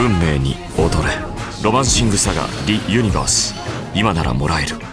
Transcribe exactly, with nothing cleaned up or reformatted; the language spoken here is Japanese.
運命に踊れ。ロマンシングサガリ・ユニバース、今ならもらえる。